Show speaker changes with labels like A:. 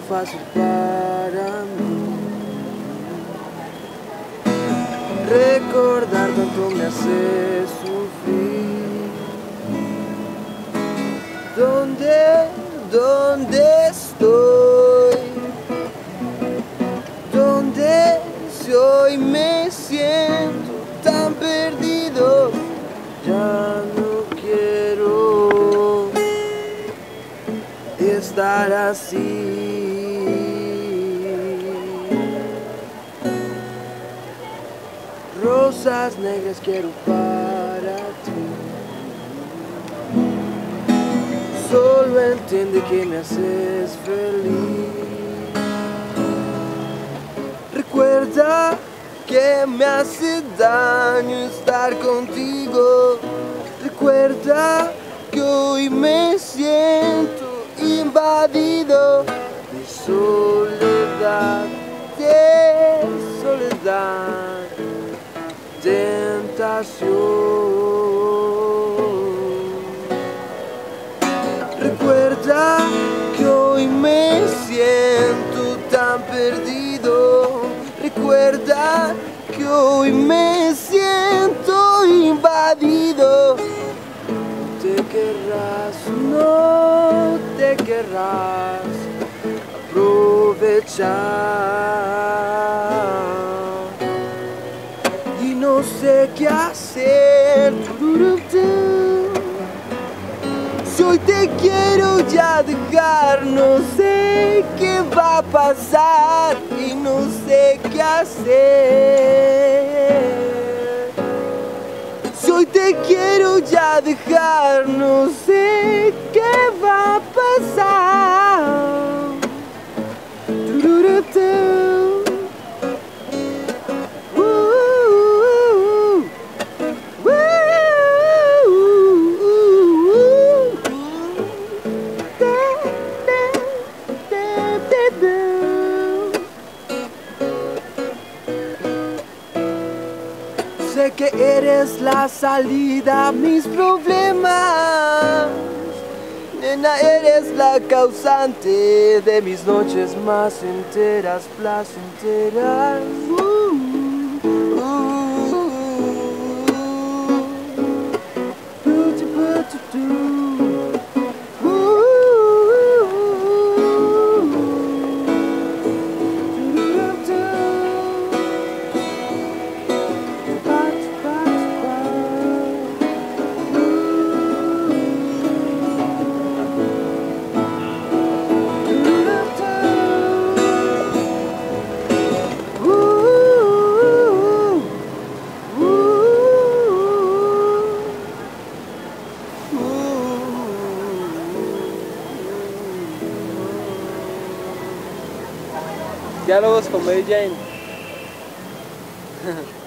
A: fácil para mí. Recordar tanto me hace sufrir. ¿Dónde estoy? ¿Dónde si hoy me siento tan perdido? Ya no quiero estar así. Rosas negras quiero para ti. Solo entiende que me haces feliz. Recuerda que me hace daño estar contigo. Recuerda que hoy me siento invadido de soledad, tentación. Recuerda que hoy me siento tan perdido. Recuerda que hoy me siento invadido. Te querrás, no te querrás aprovechar. Y no sé qué hacer. Si hoy te quiero ya dejar, no sé qué va a pasar y no sé qué hacer. Si hoy te quiero ya dejar, no sé qué va a pasar. Sé que eres la salida a mis problemas. Nena, eres la causante de mis noches más enteras, placenteras.
B: Diálogos con Mary Jane.